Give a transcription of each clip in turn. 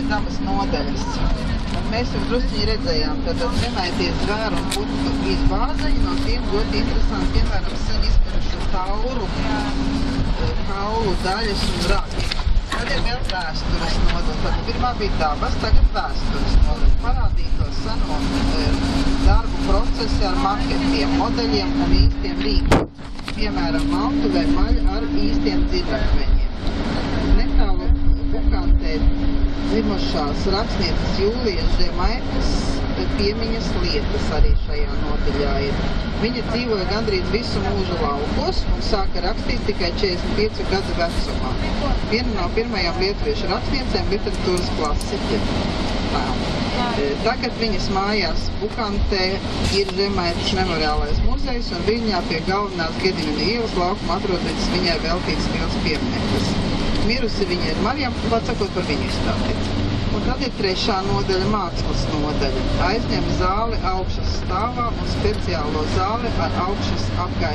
dabas nodaļas. Un mēs jau drusciņi redzējām, ka tad zemēties zvēru un putnu izbāzeņi, no tiem ļoti interesanti, piemēram, sen izkarušu tauru, kaulu daļas un ragi. Tad ir vēl vēstures nodaļa. Tad pirmā bija dabas, tagad vēstures nodaļa. Parādītos seno darbu procesi ar maketiem, modeļiem un īstiem rīkiem. Piemēram, maltu vai maļu ar īstiem dzirnakmeņiem. Netālu Bukantē dzimušās rakstnieces Jūlijas Žemaites piemiņas lietas arī šajā nodaļā ir. Viņa dzīvoja gandrīz visu mūžu laukos un sāka rakstīt tikai 45 gadu vecumā. Viena no pirmajām lietuviešu rakstniecēm literatūras klasiķiem. Tagad viņas mājās Bukantē ir Žemaites memoriālais muzejs un Viļņā pie galvenās Gedimina ielas laukuma atrodas viņai veltīts liels piemineklis. Mirusi viņa ir Marijam, pasakot par viņu izstāstīt. Un tad ir trešā nodaļa, mākslas nodaļa. Aizņem zāli augšas stāvā un speciālo zāli ar augšas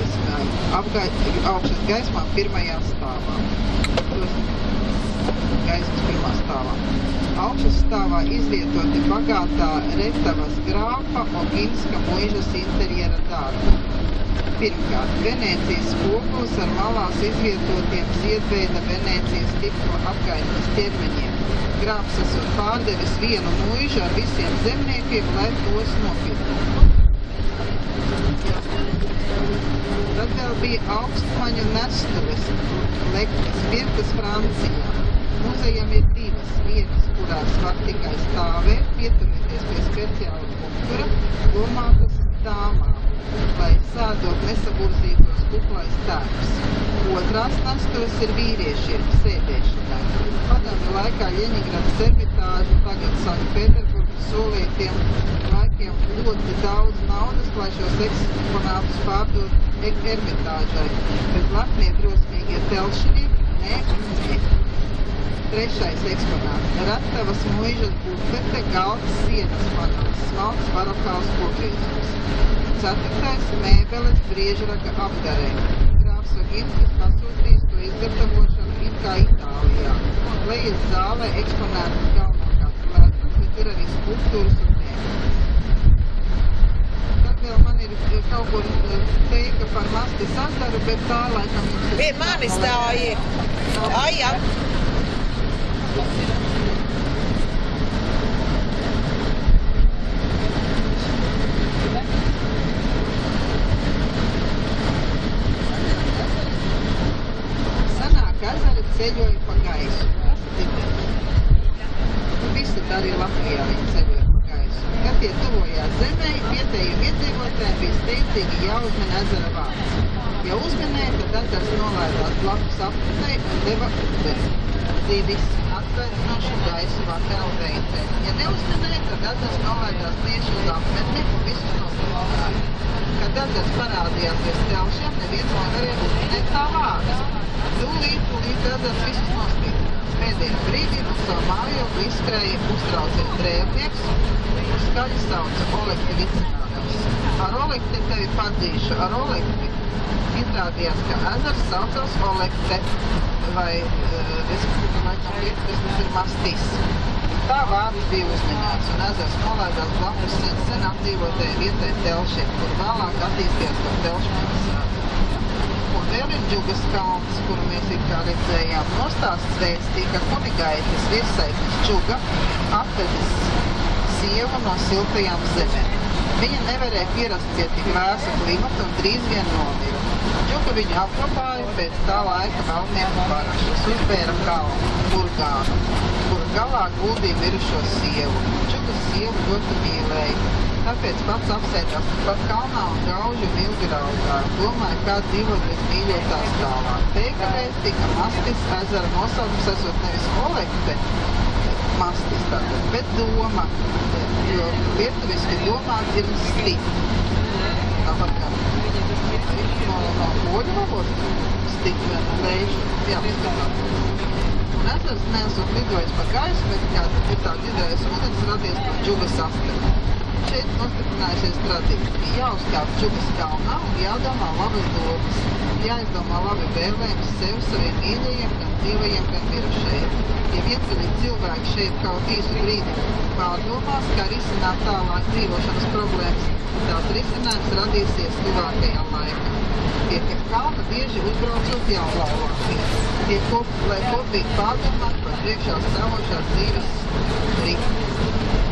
gaismām pirmajā stāvā. Gaismas pirmā stāvā. Augšas stāvā izvietoti bagātā Retavas grāfa Oginska muižas interjera darbi. Pirmkārt, Venēcijas spogulis ar malās izvietotiem ziedveida Venēcijas tipu apgaitnes ķermeņiem. Grāfs esot pārdevis vienu muižu ar visiem zemniekiem, lai tos nopirktu. Tad vēl bija augstmaņu nestuves, lektas, pirktas Francijā. Muzejam ir divas vietas, kurās var tikai stāvēt, pieturēties pie speciāla punktura, domātas dāmām, lai sēdot nesaburzītos kuplais tērps. Otrās nestuves ir vīriešiem sēdēšanai. Padomju laikā Ļeņingradas Ermitāža, tagad Sanktpēterburgas solītiem laikiem ļoti daudz naudas, lai šos eksponātus pārdot Ermitāžai, bet lepnie drosmīgie telšinieki ne. Trešais eksponāts – Ratavas muižas bufete, galds, sienas panels, smalks barokāls pogriezums. Ceturtais – mēbeles briežraka apgarē. Grāfs Oginskis pasūtījis to izgatavošanu it kā Itālijā. Lejas zālē eksponētas galvenokārt ledus, bet ir arī skulptūras un mēbeles. Tad vēl man ir kaut kur teika par Mastis azaru, bet tā laikam... Pie manis tā ir. Aja. Senāk ezeri ceļoja pa gaisu. Visi arī Latvijā viņi ceļoja pa gaisu. Kad tie tuvojās zemē, vietējiem iedzīvotājiem bija steidzīgi jāuzmin ezera vārds. Ja uzminēja, tad ezers nolaidās blakus apritei un deva ūdeni. Dzīvis atvērinošu gaisu vakara veitē. Ja neuzminēja, tad ezers nolaidās tieši uz apmetni un visus noslēgāja. Kad ezers parādījās pie stelšiem, neviens nevarēja uzminēt tā vārds. Tūlīt ezers visus noslēgās. Pēdējā brīdī no savu mājokli izskrēja uztraucies drēvnieks un skaļi sauca Olekti Vicinātavs. Ar Olekti tevi padzīšu, ar Olekti. Izrādījās, ka ezers saucās Olekte, vai tas ir Mastis. Tā vārds bija uzminēts, un ezers nolaidās blakus sen apdzīvotajai vietai Telšiem, kur vēlāk attīstījās par Telšu pilsētu. Un vēl ir Džugas kalns, kuru mēs it kā redzējām. Nostāsts vēstīja, ka kunigaitis virsaitis Džuga atvedis sievu no siltajām zemēm. Viņa nevarēja pierast pie tik vēsa klimata un drīz vien nomira. Džuga viņu apglabāja pēc tā laika valnieku parašas, uzbēra kalnu, Burgānu, kur galā guldīja mirušo sievu. Džugas sievu ļoti mīlēja, tāpēc pats apsēdās pat kalnā un gauži un ilgi raudāja. Domāja, kā dzīvot bez mīļotās tālāk. Teika vēstīja, ka Mastis ezera nosaukums esot nevis Olekte, Mastis tātad, bet doma, jo lietuviski domāt ir sti. Tāpat kā no poļu valodas stikli un leiši, jā, skatāt. Un ezers neesot lidojis pa gaisu, bet kāds ir tā lidojis ūdens radies no Džugas asteni. šeit nostiprinājusies tradīcija. Jāuzkāp Čukas kalnā un jādomā labas domas. Jāizdomā labi vēlējums sev, saviem mīļajiem, gan dzīvajiem, gan mirušajiem. Ja vientuļīgi cilvēki šeit kaut īsu brīdi pārdomās, kā risināt tālāk dzīvošanas problēmas, tās risinājums radīsies tuvākajā laikā. Pie kalna bieži uzbraucot jaunlaulātie, lai kopīgi pārdomāt par priekšā stāvošās dzīves ritmu.